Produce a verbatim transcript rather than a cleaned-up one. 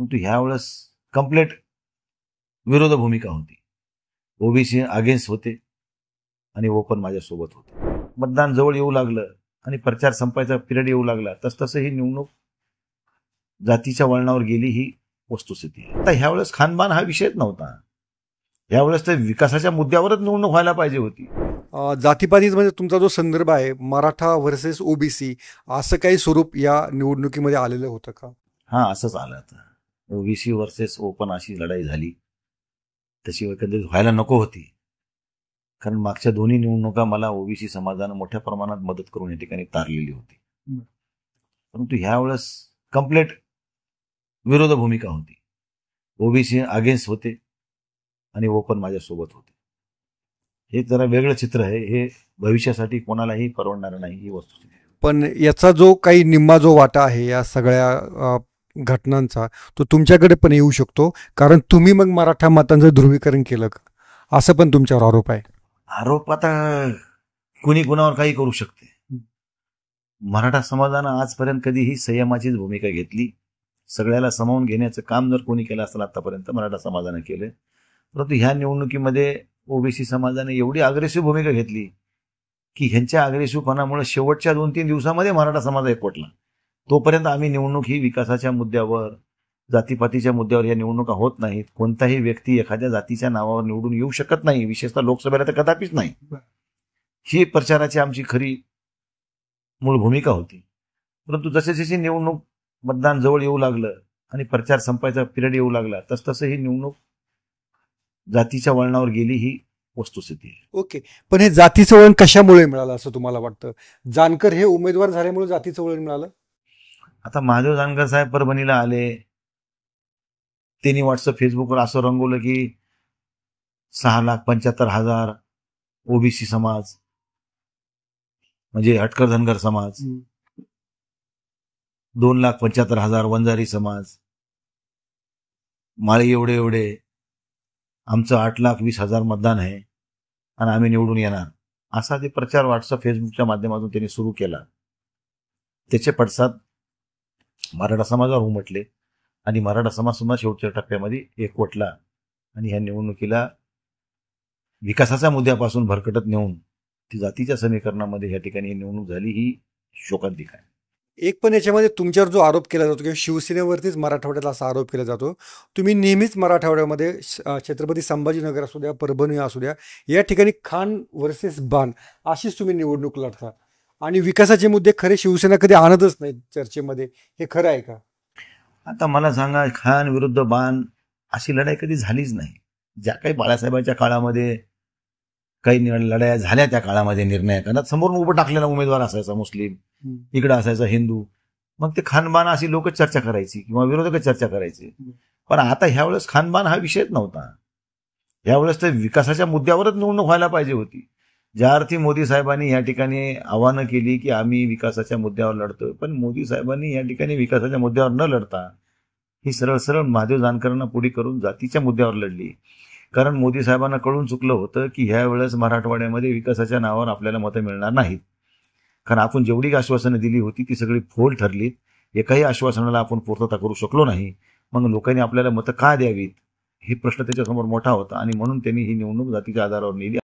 परंतु ह्यावेळेस कम्प्लीट विरोध भूमिका होती. ओबीसी अगेन्स्ट होते आणि ओपन माझ्यासोबत होते. मतदान जवळ येऊ लागलं आणि प्रचार संपायचा पिरियड येऊ लागला तसतसं ही निवडणूक जातीच्या वळणावर गेली ही वस्तुस्थिती आहे. आता ह्यावेळेस खानबान हा विषयच नव्हता. यावेळेस तर विकासाच्या मुद्द्यावरच निवडणूक व्हायला पाहिजे होती. जातीपातीत म्हणजे तुमचा जो संदर्भ आहे मराठा व्हर्सेस ओबीसी असं काही स्वरूप या निवडणुकीमध्ये आलेलं होतं का? हा, असंच आलं. आता ओबीसी व्हर्सेस ओपन अशी लढाई झाली, तशी एकंदरीत व्हायला नको होती. कारण मागच्या दोन्ही निवडणुका मला ओबीसी समाजानं मोठ्या प्रमाणात मदत करून या ठिकाणी तारलेली होती. परंतु ह्यावेळेस कम्प्लीट विरोध भूमिका होती. ओबीसी अगेन्स्ट होते आणि ओपन माझ्यासोबत होते. हे जरा वेगळं चित्र आहे. हे भविष्यासाठी कोणालाही परवडणार नाही ही वस्तू. पण याचा जो काही निम्मा जो वाटा आहे या सगळ्या घटनांचा तो तुमच्याकडे पण येऊ शकतो, कारण तुम्ही मग मराठा मतांचं ध्रुवीकरण केलं का असं पण तुमच्यावर आरोप आहे. आरोप आता कुणी कुणावर काही करू शकते. मराठा समाजानं आजपर्यंत कधीही संयमाचीच भूमिका घेतली. सगळ्याला सामावून घेण्याचं काम जर कोणी केलं असेल आतापर्यंत मराठा समाजानं केलं. परंतु ह्या निवडणुकीमध्ये ओबीसी समाजाने एवढी अग्रेसिव्ह भूमिका घेतली की ह्यांच्या अग्रेसिव्हपणामुळे शेवटच्या दोन तीन दिवसामध्ये मराठा समाज एकवटला. तोपर्यंत आम्ही निवडणूक ही विकासाच्या मुद्द्यावर, जातीपातीच्या मुद्द्यावर या निवडणुका होत नाहीत. कोणताही व्यक्ती एखाद्या जातीच्या नावावर निवडून येऊ शकत नाही, विशेषतः लोकसभेला तर कदापिच नाही. ही प्रचाराची आमची खरी मूळ भूमिका होती. परंतु जसे जशी निवडणूक मतदान जवळ येऊ लागलं आणि प्रचार संपायचा पिरियड येऊ लागला तसतसं ही निवडणूक जातीच्या वळणावर गेली ही वस्तुस्थिती आहे. ओके, पण हे जातीचं वळण कशामुळे मिळालं असं तुम्हाला वाटतं? जानकर हे उमेदवार झाल्यामुळे जातीचं वळण मिळालं? आता महादेव जानकर साहेब परभणीला आले, त्यांनी व्हॉट्सअप फेसबुकवर असं रंगवलं की सहा लाख पंच्याहत्तर हजार ओबीसी समाज म्हणजे हटकर धनगर समाज, दोन लाख पंच्याहत्तर हजार वंजारी समाज, माळी एवढे एवढे, आमचं आठ लाख वीस हजार मतदान आहे आणि आम्ही निवडून येणार, असा ते प्रचार व्हॉट्सअप फेसबुकच्या माध्यमातून त्यांनी सुरू केला. त्याचे पडसाद मराठा समाजावर उमटले आणि मराठा समाज सुद्धा शेवटच्या टप्प्यामध्ये एकवटला आणि ह्या निवडणुकीला विकासाच्या मुद्द्यापासून भरकटत नेऊन ती जातीच्या समीकरणामध्ये या ठिकाणी ही निवडणूक झाली ही शोकांतिक आहे. एक पण याच्यामध्ये तुमच्यावर जो आरोप केला जातो किंवा शिवसेनेवरतीच मराठवाड्यात असा आरोप केला जातो, तुम्ही नेहमीच मराठवाड्यामध्ये छत्रपती संभाजीनगर असू द्या, परभणी असू द्या, या ठिकाणी खान वर्सेस बाण अशीच तुम्ही निवडणूक लढता आणि विकासाचे मुद्दे खरे शिवसेना कधी आणतच नाही चर्चेमध्ये. हे खरं आहे का? आता मला सांगा, खान विरुद्ध बाण अशी लढाई कधी झालीच नाही. ज्या काही बाळासाहेबांच्या काळामध्ये काही लढाया झाल्या त्या काळामध्ये निर्णायकांना समोरून उभं टाकलेला उमेदवार असायचा मुस्लिम, इकडं असायचा हिंदू, मग ते खानबान अशी लोक चर्चा करायची किंवा विरोधक चर्चा करायचे. पण आता ह्यावेळेस खानबान हा विषयच नव्हता. ह्यावेळेस तर विकासाच्या मुद्द्यावरच निवडणूक व्हायला पाहिजे होती. ज्या अर्थी मोदी साहेबांनी या ठिकाणी आव्हानं केली की आम्ही विकासाच्या मुद्द्यावर लढतोय, पण मोदी साहेबांनी या ठिकाणी विकासाच्या मुद्द्यावर न लढता ही सरळ सरळ महादेव जानकरांना पुढे करून जातीच्या मुद्द्यावर लढली. कारण मोदी साहेबांना कळून चुकलं होतं की ह्या वेळेस मराठवाड्यामध्ये विकासाच्या नावावर आपल्याला मतं मिळणार नाहीत. कारण आपण जेवढी आश्वासनं दिली होती ती सगळी फोल ठरलीत. एकाही आश्वासनाला आपण पूर्तता करू शकलो नाही. मग लोकांनी आपल्याला मतं का द्यावीत हे प्रश्न त्याच्यासमोर मोठा होता आणि म्हणून त्यांनी ही निवडणूक जातीच्या आधारावर नेली.